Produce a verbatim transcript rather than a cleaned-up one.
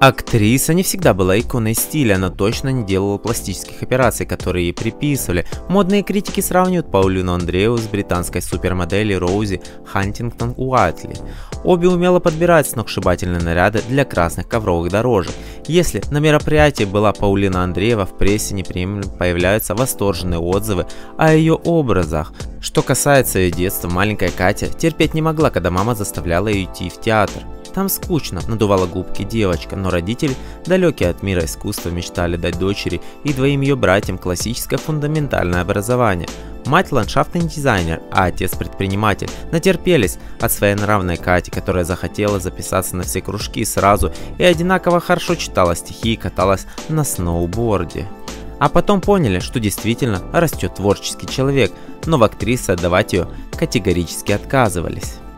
Актриса не всегда была иконой стиля, она точно не делала пластических операций, которые ей приписывали. Модные критики сравнивают Паулину Андрееву с британской супермоделью Роузи Хантингтон Уайтли. Обе умело подбирать сногсшибательные наряды для красных ковровых дорожек. Если на мероприятии была Паулина Андреева, в прессе непременно появляются восторженные отзывы о ее образах. Что касается ее детства, маленькая Катя терпеть не могла, когда мама заставляла ее идти в театр. Там скучно, надувала губки девочка, но родители, далекие от мира искусства, мечтали дать дочери и двоим ее братьям классическое фундаментальное образование. Мать ландшафтный дизайнер, а отец предприниматель, натерпелись от своенравной Кати, которая захотела записаться на все кружки сразу и одинаково хорошо читала стихи и каталась на сноуборде. А потом поняли, что действительно растет творческий человек, но в актрисы отдавать ее категорически отказывались.